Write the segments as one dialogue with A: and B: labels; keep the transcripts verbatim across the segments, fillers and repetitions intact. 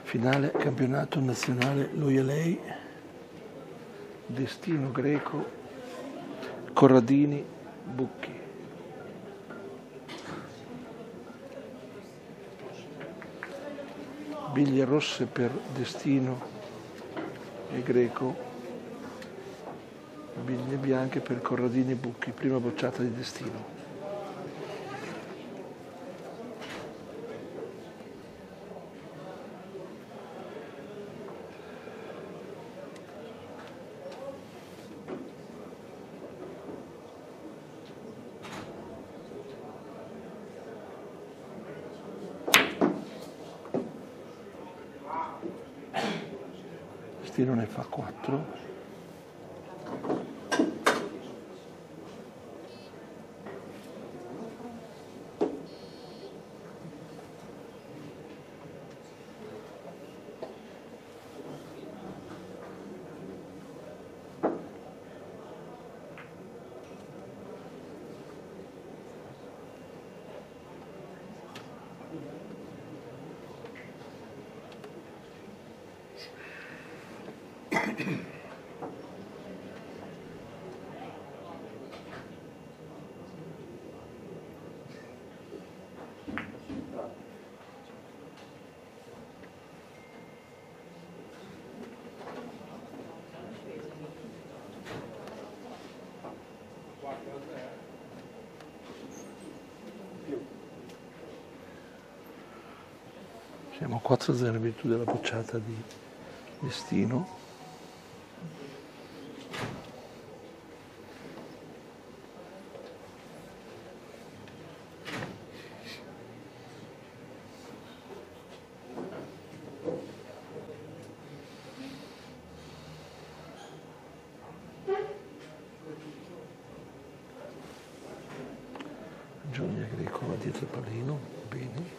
A: Finale campionato nazionale lui e lei, Destino Greco, Corradini, Bucchi. Biglie rosse per Destino e Greco, biglie bianche per Corradini e Bucchi, prima bocciata di Destino. Destino ne fa quattro. Siamo a quattro a zero in virtù della bocciata di Destino. Gioia Greco va dietro il pallino, bene.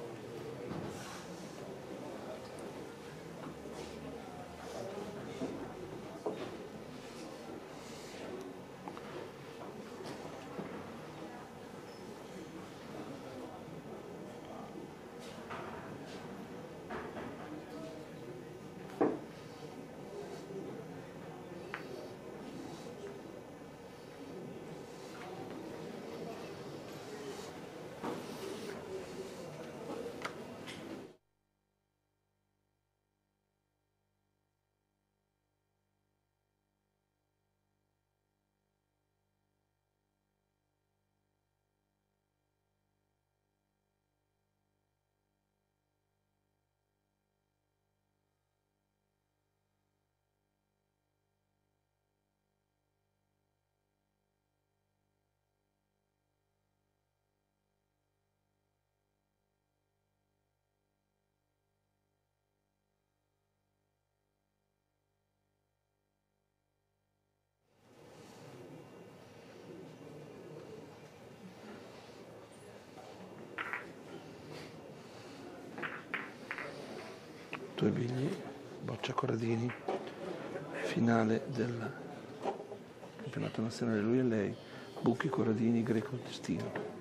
A: Due bigli, boccia Corradini, finale del campionato nazionale lui e lei, Bucchi, Corradini, Greco, Destino.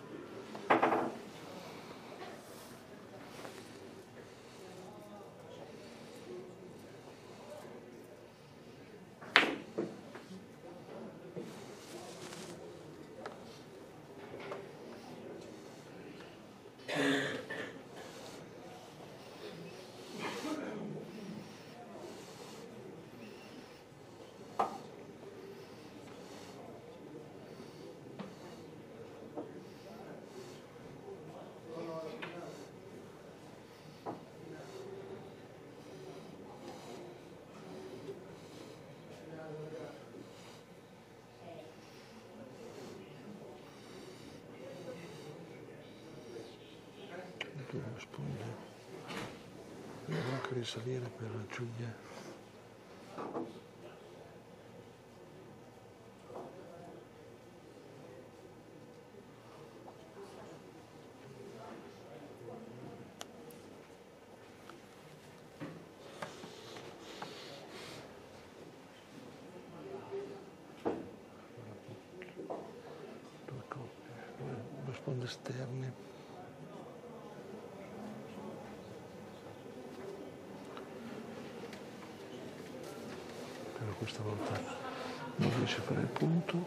A: Risponde, dovrà anche risalire per Giulia. Due coppie, due sponde esterne. questa volta non riesce a fare il punto.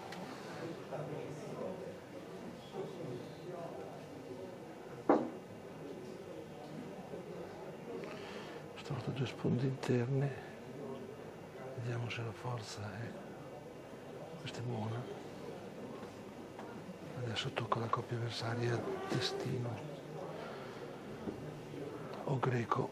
A: Stavolta due sponde interne, vediamo se la forza è, questa è buona. Adesso tocca la coppia avversaria, Destino o Greco.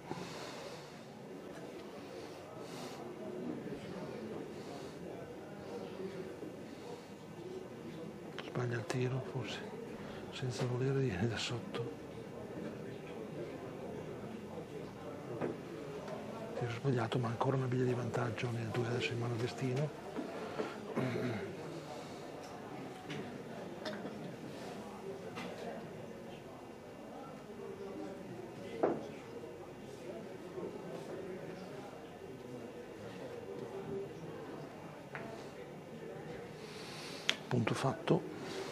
A: Sbaglia il tiro, forse senza volere viene da sotto. Tiro sbagliato, ma ancora una biglia di vantaggio nel due, adesso in mano Destino. Punto fatto.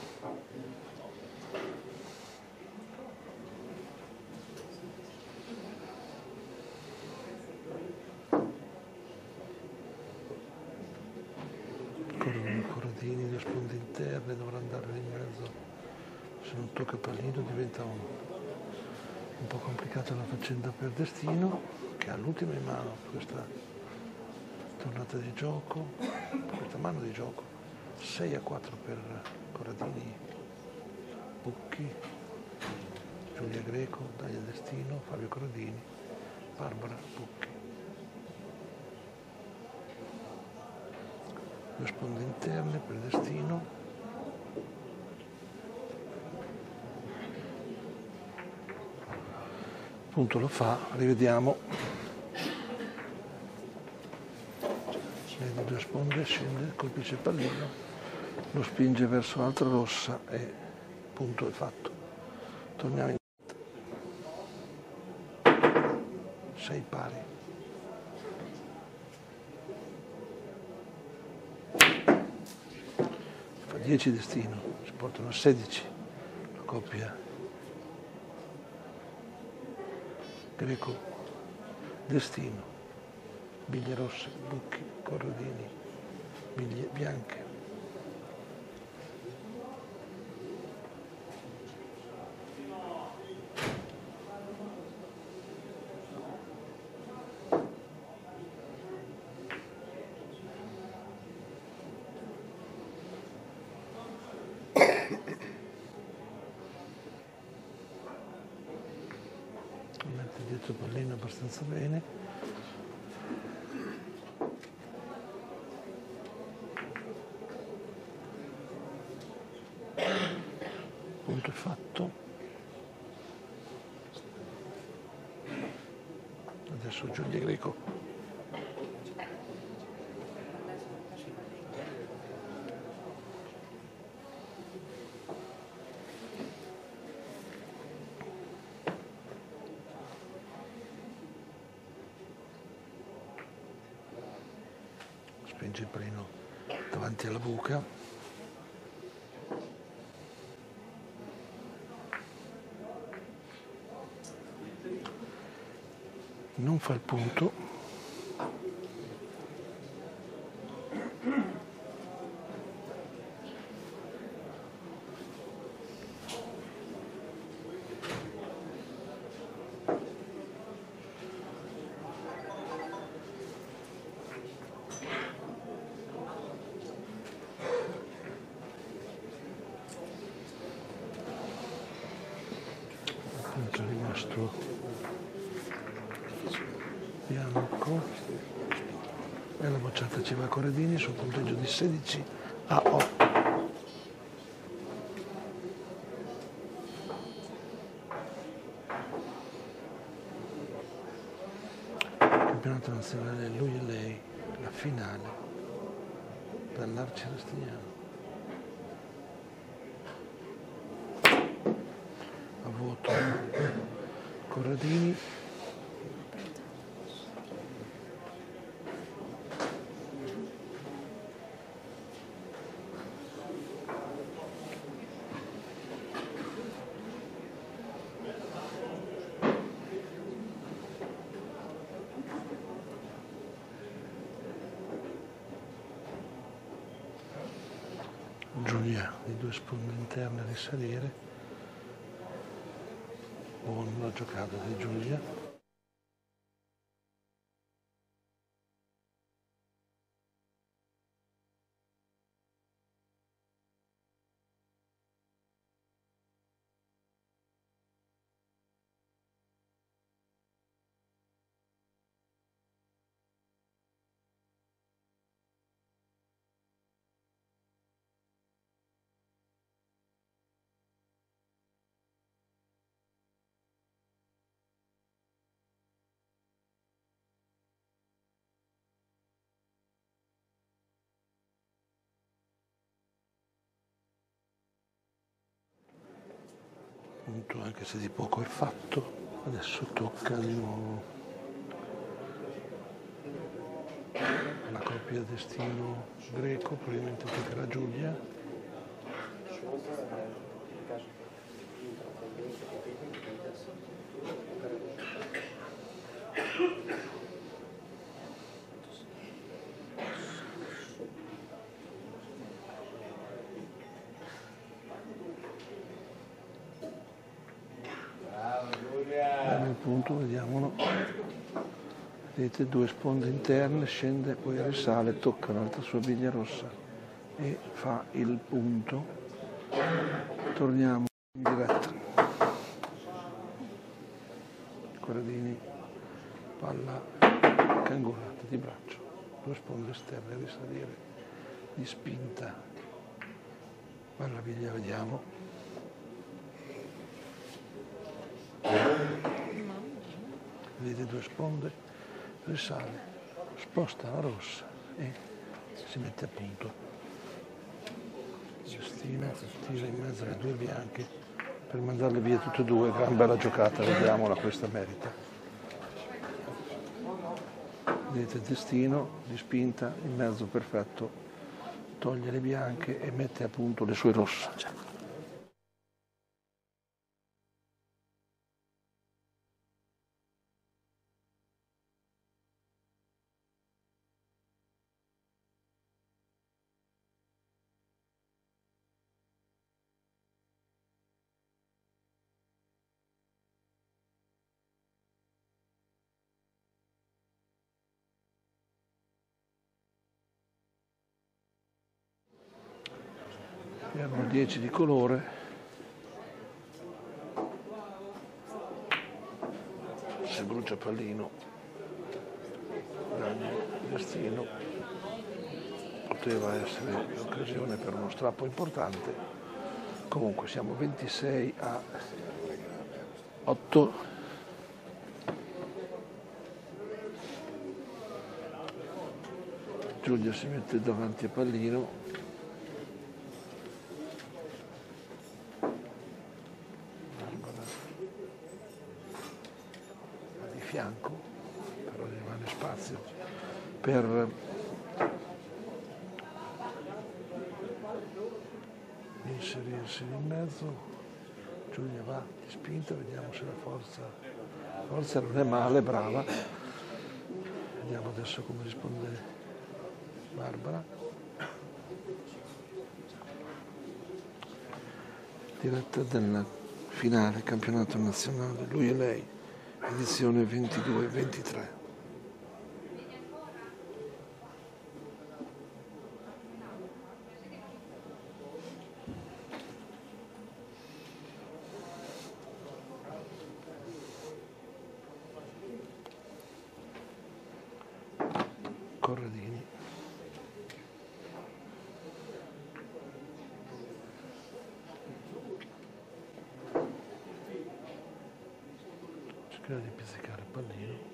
A: Corrono Corradini, le sponde interne, dovrà andare in mezzo, se non tocca il pallino diventa un, un po' complicata la faccenda per Destino, che ha l'ultima in mano questa tornata di gioco, questa mano di gioco. sei a quattro per Corradini, Bucchi, Giulia Greco, Dalia Destino, Fabio Corradini, Barbara Bucchi. Due sponde interne per Destino. Punto lo fa, rivediamo. Vede due sponde, scende, colpisce il pallino, lo spinge verso l'altra rossa e punto è fatto. Torniamo in sei pari. Fa dieci Destino, si portano a sedici la coppia Greco Destino, biglie rosse, Bucchi, Corradini, biglie bianche. Mette dietro il pallino abbastanza bene. Punto è fatto. Adesso Giulia Greco. Spinge il pallino davanti alla buca. Non fa il punto. È rimasto bianco e la bocciata ci va a Corradini sul punteggio di sedici a otto. Campionato nazionale lui e lei, la finale dall'Arci Rastignano. A vuoto Corradini. Giulia di due sponde interne a risalire, buona la giocata di Giulia. Punto anche se di poco è fatto, adesso tocca di nuovo la coppia destino greco, probabilmente toccherà Giulia. Nel punto, vediamolo, vedete due sponde interne, scende, poi risale, tocca un'altra sua biglia rossa e fa il punto. Torniamo in diretta. Corradini, palla cangurata di braccio, due sponde esterne a risalire, di spinta, palla biglia, vediamo. Vedete due sponde, risale, sposta la rossa e si mette a punto. Cestina, tira in mezzo alle due bianche per mandarle via tutte e due, gran bella giocata, vediamola, questa merita. Vedete il destino di spinta, in mezzo perfetto, toglie le bianche e mette a punto le sue rosse. Abbiamo dieci di colore, se brucia pallino, Ragno, destino, poteva essere l'occasione per uno strappo importante. Comunque siamo ventisei a otto. Giulia si mette davanti a pallino. Fianco, però rimane spazio per inserirsi in mezzo. Giulia va di spinta, vediamo se la forza la forza non è male, brava. Vediamo adesso come risponde Barbara. Diretta del finale campionato nazionale, lui e lei, edizione ventidue ventitré. Corradini. Cercare di pizzicare il pallino.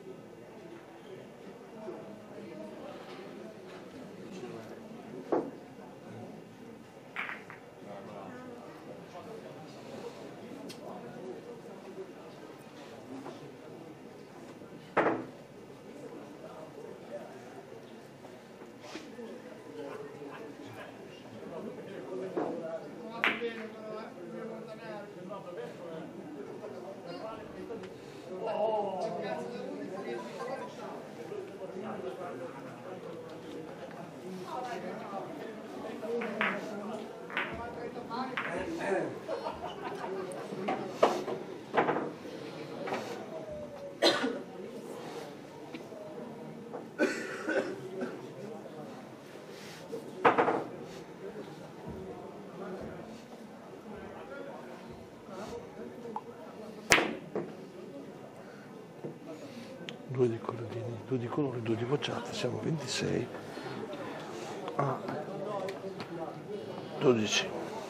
A: Due di corradini, due di colore, due di bocciate, siamo ventisei a dodici.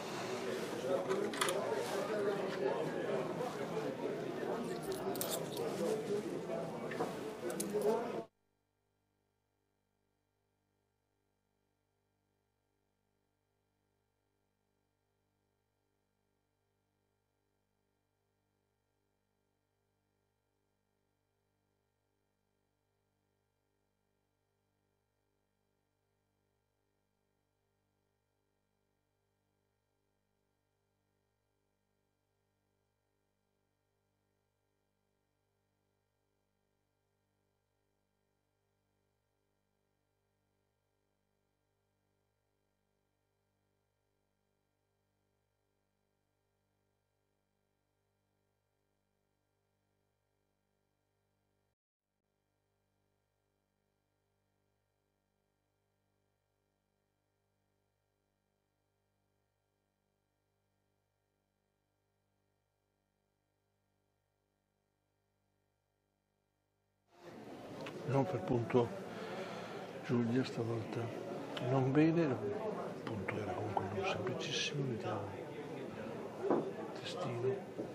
A: Non per punto Giulia stavolta, non bene, il punto era comunque non semplicissimo, vediamo testino,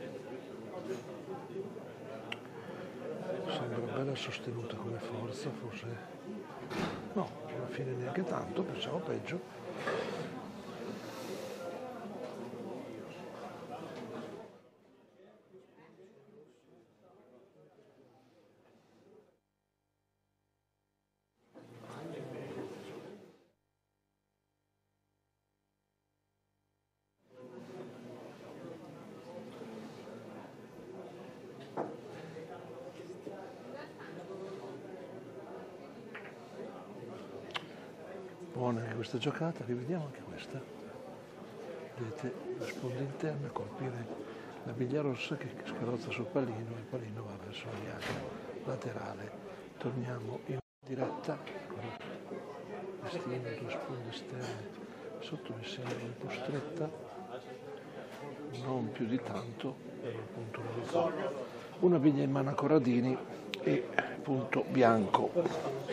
A: sembra bella sostenuta come forza, forse no, alla fine neanche tanto, pensavo peggio. Buona anche questa giocata, rivediamo anche questa. Vedete la sponda interna a colpire la biglia rossa che scarrozza sul pallino e il pallino va verso la laterale. Torniamo in diretta, vestendo due sponde esterne sotto mi sembra un po' stretta, non più di tanto, appunto una biglia in mano a Corradini e punto bianco.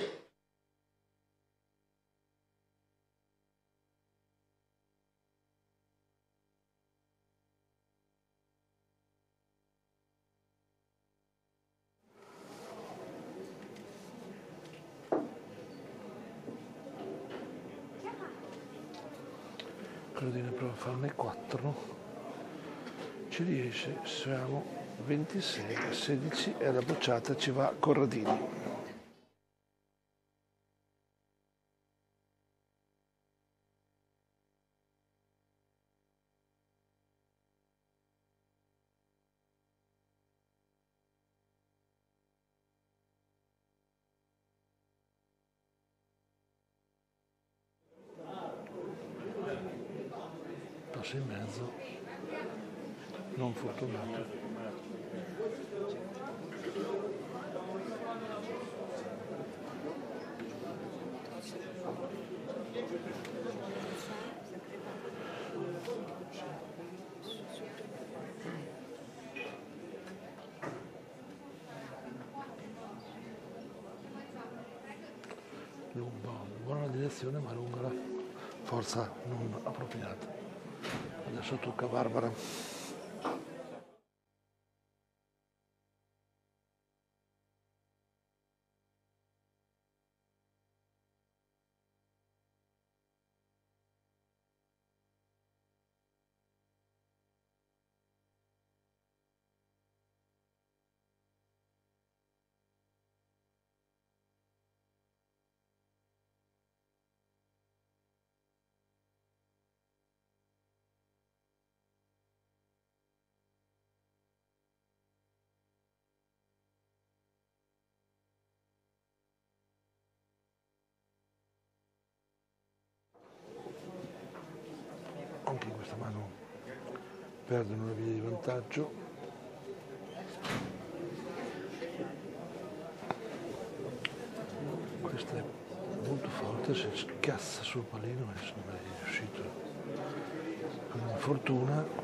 A: Corradini prova a farne quattro, ci riesce, siamo ventisei a sedici e alla bocciata ci va Corradini. Passa in mezzo, non fortunato. Lunga, buona direzione ma lunga la forza non appropriata. Adesso tocca a Barbara. perdono la via di vantaggio. Questa è molto forte, si scassa sul pallino, ma insomma è riuscito con una fortuna.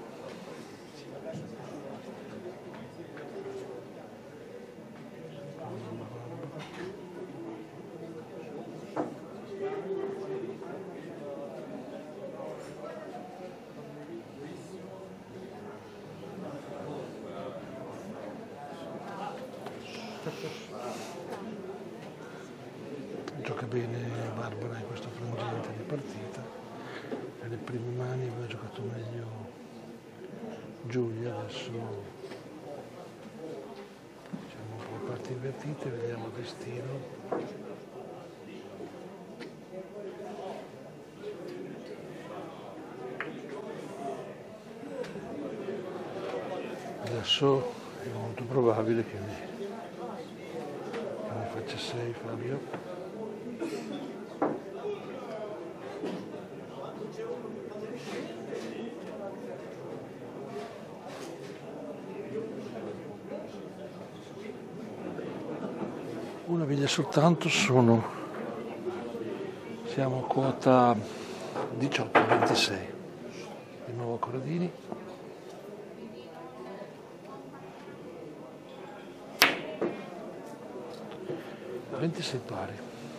A: Gioca bene Barbara in questo frangente di partita, nelle prime mani aveva giocato meglio Giulia, adesso diciamo un po' parti invertite, vediamo Destino. Adesso è molto probabile che mi, che mi faccia sei Fabio. Una biglia soltanto, sono, siamo a quota diciotto a ventisei, di nuovo Corradini. ventisei pari,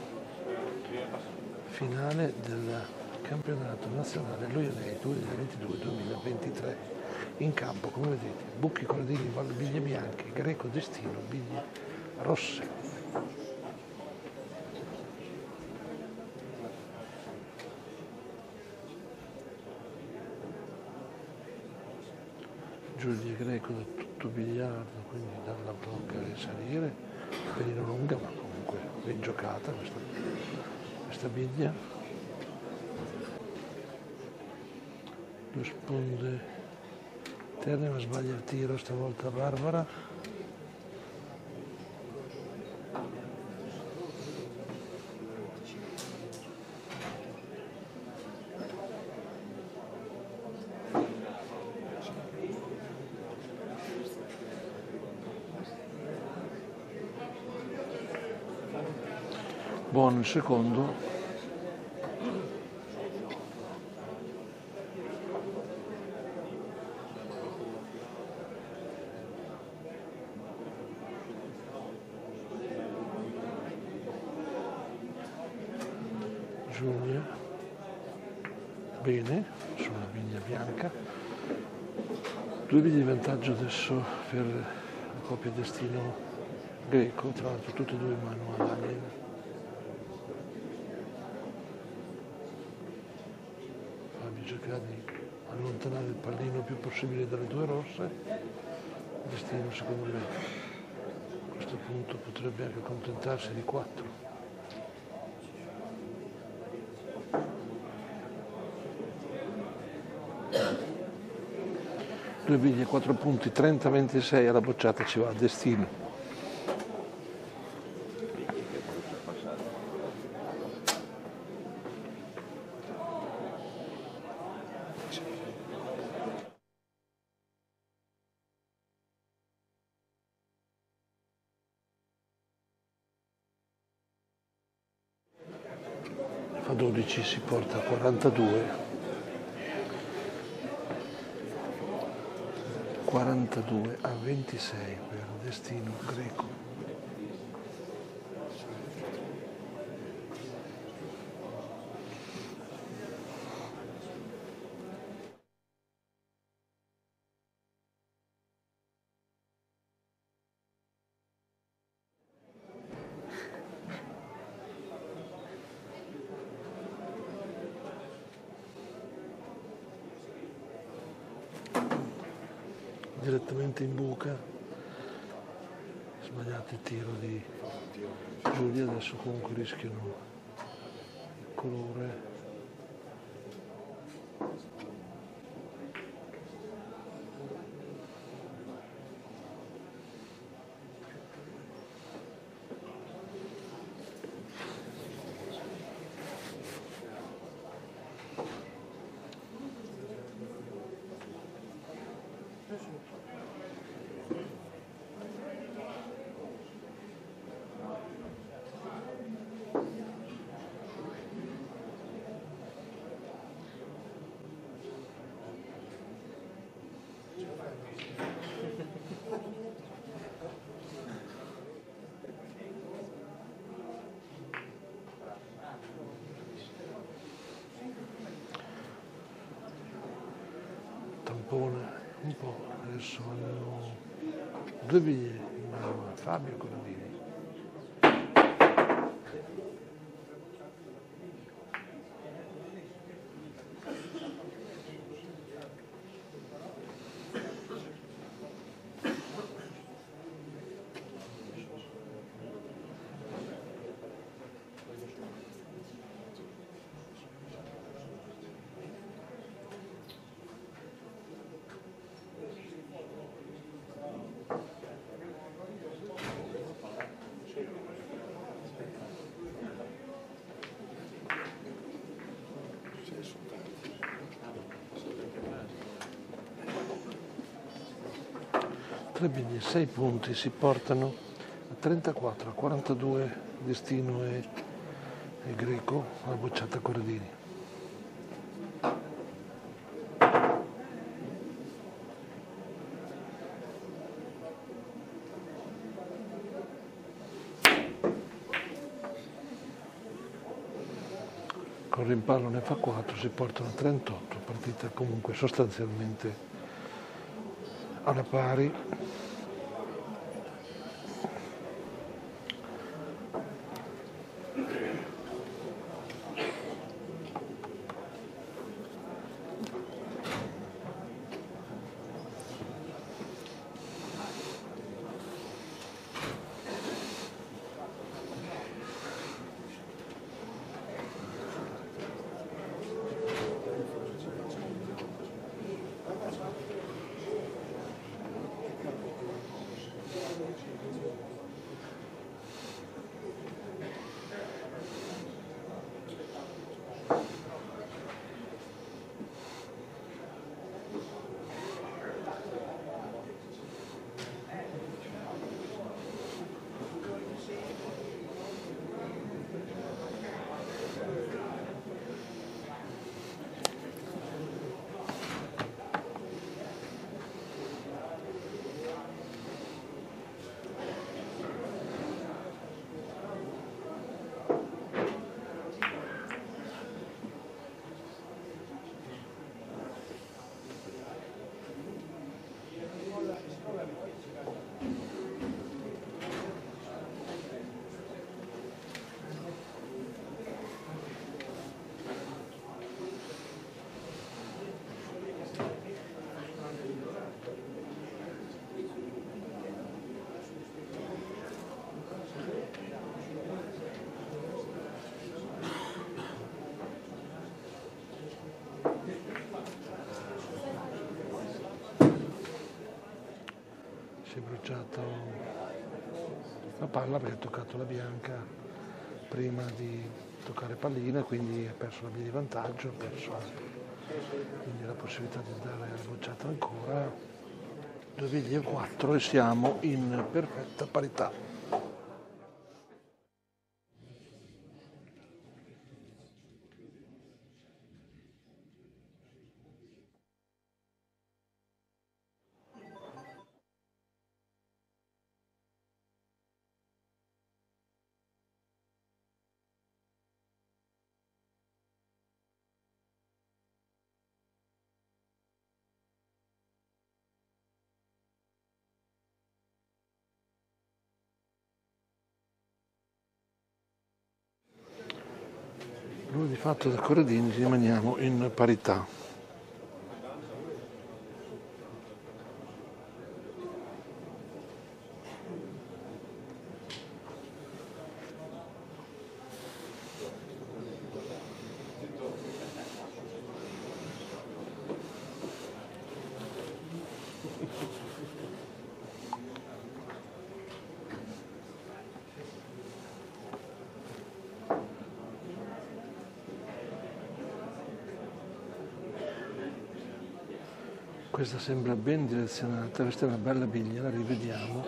A: finale del campionato nazionale Loiolei duemilaventidue duemilaventitré, in campo come vedete Bucchi, Corradini, biglie bianche, Greco, Destino, biglie rosse. Giulia e Greco da tutto biliardo, quindi dalla blocca e salire, pelino lunga ma comunque ben giocata questa, questa biglia. Due sponde interne, ma sbaglia il tiro stavolta Barbara. Buono il secondo. Giulia. Bene, sulla biglia bianca. Due biglie di vantaggio adesso per la coppia Destino Greco, tra l'altro tutte e due manuali. Cercare di allontanare il pallino il più possibile dalle due rosse. Destino secondo me a questo punto potrebbe anche accontentarsi di quattro. Due biglie, quattro punti, trenta ventisei alla bocciata ci va Destino. Fa dodici, si porta a quarantadue, quarantadue a ventisei per Destino Greco. Direttamente in buca, sbagliato il tiro di Giulia, adesso comunque rischiano il colore. campo, adesso hanno due biglie in mano, Fabio Corradini. Tre biglie, sei punti si portano a trentaquattro a quarantadue Destino e, e Greco alla bocciata Corradini. Con rimpallo ne fa quattro, si portano a trentotto, partita comunque sostanzialmente alla pari. Si è bruciato la palla perché ha toccato la bianca prima di toccare pallina, quindi ha perso la via di vantaggio, ha perso quindi la possibilità di dare la bocciata ancora. Due biglie e quattro e siamo in perfetta parità. Noi di fatto da Corradini rimaniamo in parità. Questa sembra ben direzionata, questa è una bella biglia, la rivediamo.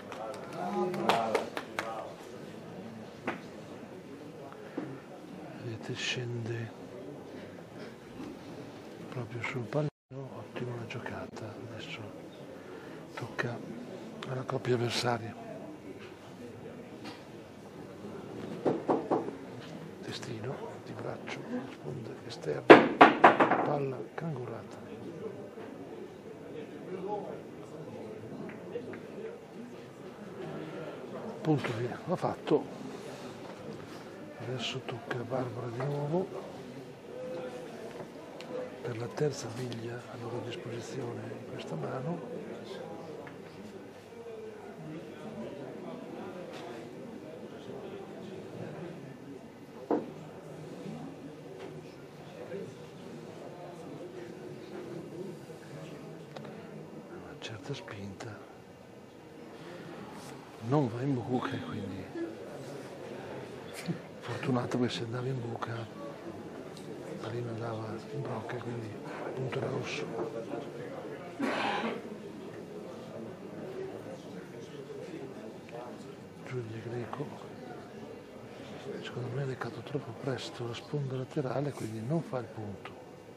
A: Vedete, scende proprio sul pallino, ottima la giocata. Adesso tocca alla coppia avversaria. Destino di braccio, risponde esterno, palla cangurata. punto l'ho fatto, adesso tocca a Barbara di nuovo per la terza biglia a loro disposizione in questa mano. Una certa spinta, non va in buca, quindi fortunato che se andava in buca il pallino andava in brocca, quindi il punto era rosso. Giulia Greco, secondo me ha leccato troppo presto la sponda laterale, quindi non fa il punto.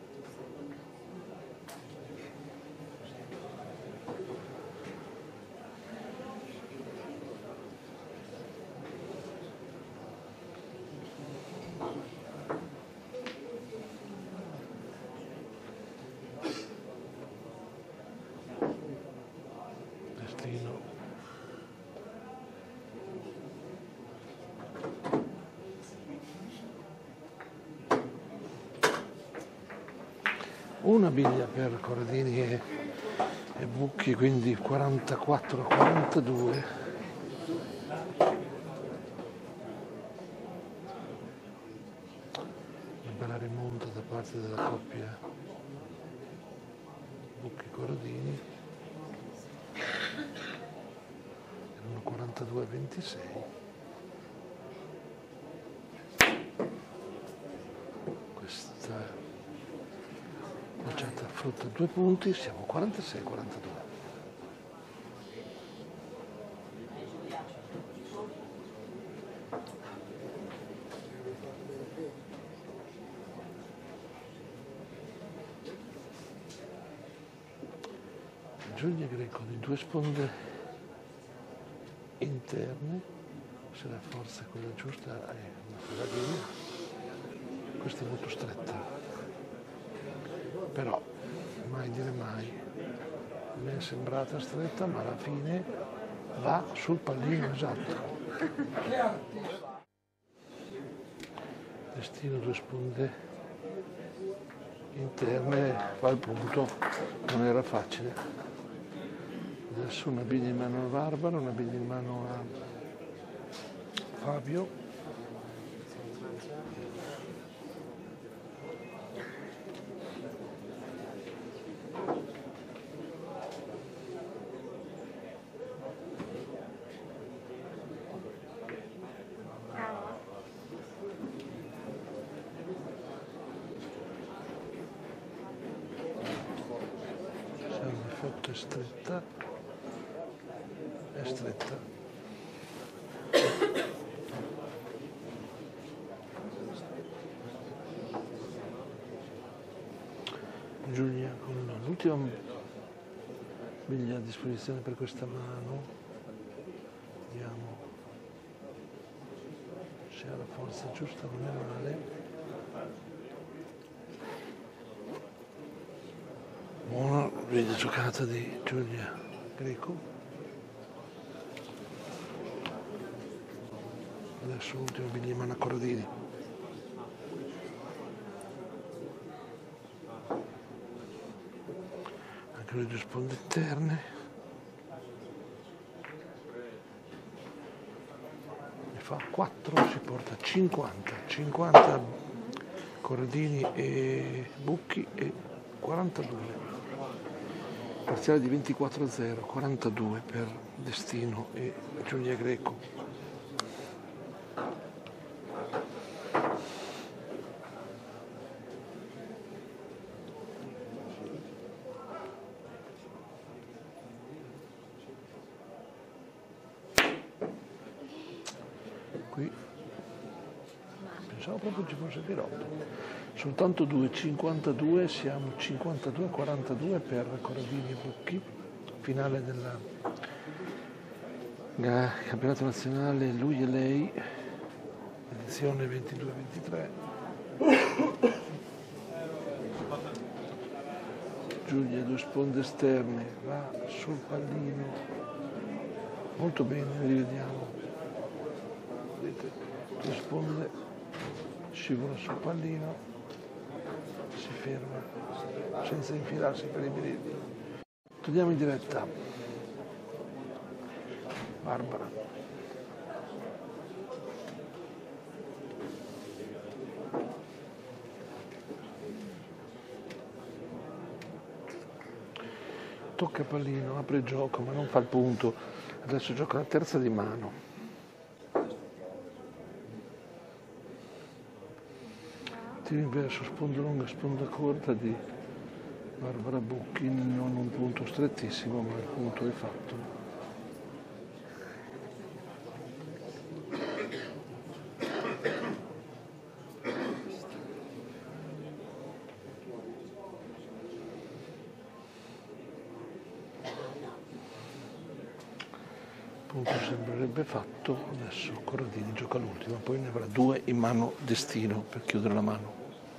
A: Una biglia per Corradini e, e Bucchi, quindi quarantaquattro a quarantadue. Una bella rimonta da parte della coppia Bucchi-Corradini. Erano quarantadue a ventisei. Questa bocciata affronta due punti, siamo quarantasei a quarantadue. Giulia Greco di due sponde interne, se la forza è quella giusta è una Corradini, questa è molto stretta. Però mai dire mai, mi è sembrata stretta, ma alla fine va sul pallino esatto. Destino due sponde interne, fa il punto, non era facile. Adesso una biglia in mano a Barbara, una biglia in mano a Fabio. È stretta, è stretta. Giulia con l'ultima biglia a disposizione per questa mano, vediamo se ha la forza giusta, non è male. Buona bella giocata di Giulia Greco. Adesso l'ultima biglia in mano a Corradini. Anche le due sponde interne. Ne fa quattro, si porta cinquanta. cinquanta Corradini e Bucchi e quarantadue. Parziale di ventiquattro a zero, quarantadue per Destino e Giulia Greco. Qui pensavo proprio ci fosse di roba. Soltanto due, cinquantadue, siamo cinquantadue a quarantadue per Corradini e Bucchi, finale del campionato nazionale lui e lei, edizione ventidue ventitré. Giulia due sponde esterne, va sul pallino, molto bene, rivediamo. vedete, risponde, scivola sul pallino, si ferma senza infilarsi per i birilli. Torniamo in diretta. Barbara. Tocca pallino, apre il gioco ma non fa il punto. Adesso gioca la terza di mano. Tiro inverso, sponda lunga, sponda corta di Barbara Bucchi, non un punto strettissimo ma il punto è fatto. Punto sembrerebbe fatto, adesso Corradini gioca l'ultima, poi ne avrà due in mano Destino per chiudere la mano.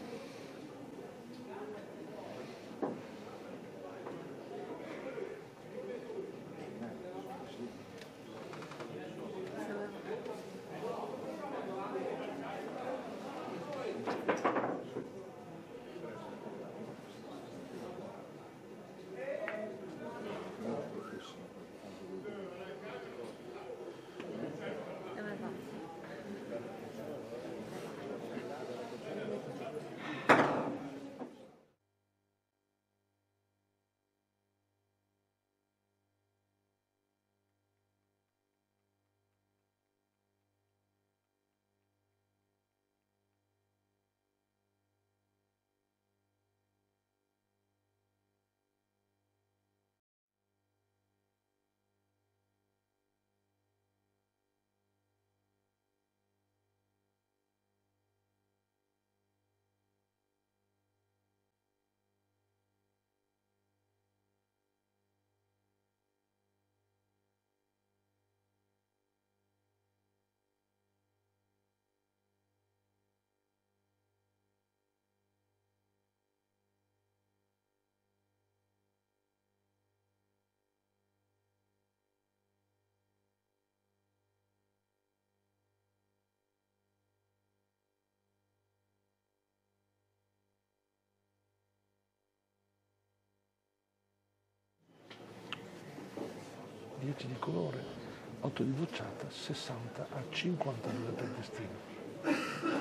A: dieci di colore, otto di bocciata, sessanta a cinquantadue per Destino.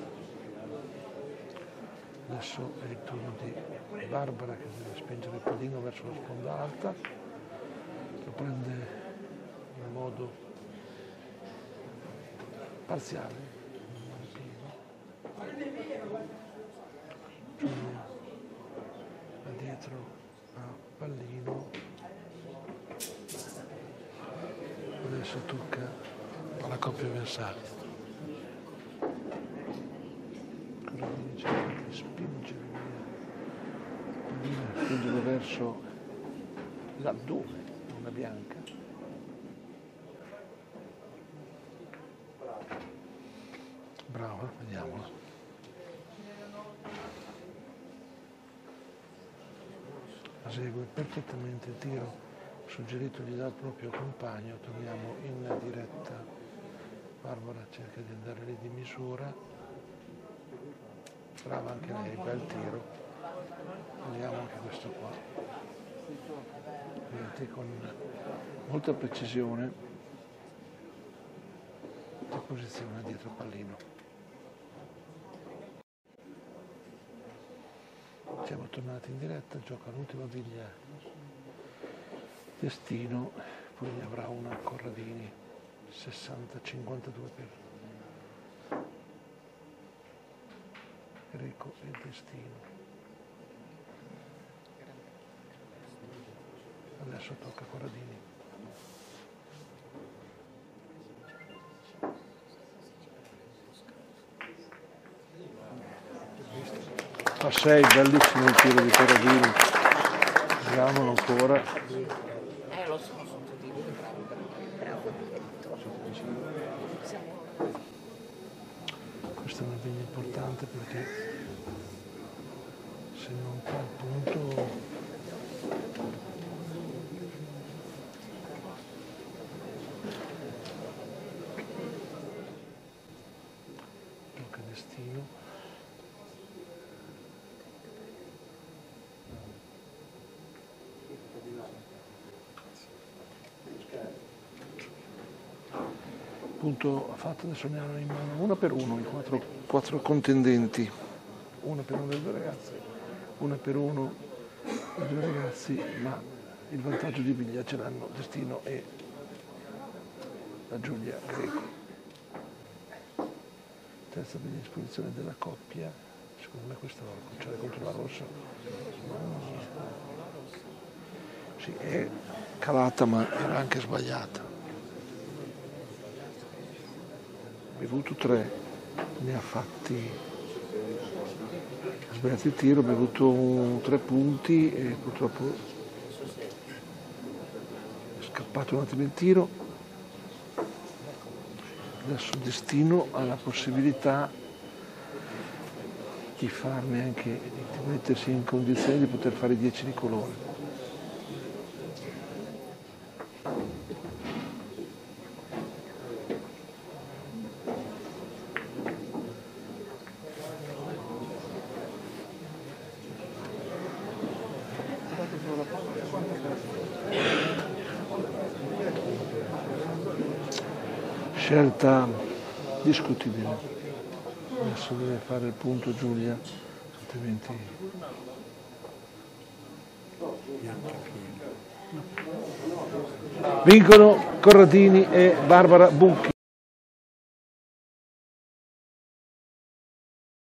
A: Adesso è il turno di Barbara che deve spingere il pallino verso la sponda alta, lo prende in modo parziale, Giulia da dietro a pallino. Adesso tocca alla coppia avversaria. Corradini cerca di spingere via, spingere verso l'addome, una bianca. Brava, vediamola. Esegue perfettamente il tiro suggeritogli dal proprio compagno. Torniamo in diretta. Barbara cerca di andare lì di misura, brava anche lei, bel tiro. Vediamo anche questo qua, vedete, con molta precisione si posiziona dietro il pallino. Siamo tornati in diretta, gioca l'ultima biglia Destino, poi ne avrà una Corradini, sessanta a cinquantadue per Enrico e Destino. Adesso tocca a Corradini. A sei, bellissimo il tiro di Corradini. Vediamolo ancora.
B: Eh, lo so, sono tutti due bravi, bravo.
A: Questa è una biglia importante perché se non fa il punto punto fatto, adesso ne hanno in mano uno per uno i quattro, quattro contendenti, una per uno dei due ragazzi, una per uno dei due ragazzi, ma il vantaggio di biglia ce l'hanno Destino e la Giulia Greco. Terza predisposizione della coppia, secondo me questa va a cominciare contro la rossa. Sì, è calata ma era anche sbagliata. Ha bevuto tre, ne ha fatti, ha sbagliato il tiro, ha bevuto un, tre punti e purtroppo è scappato un attimo il tiro. Adesso Destino ha la possibilità di farne anche, di mettersi in condizione di poter fare dieci di colore. Scelta discutibile. Adesso deve fare il punto Giulia, altrimenti vincono Corradini e Barbara Bucchi.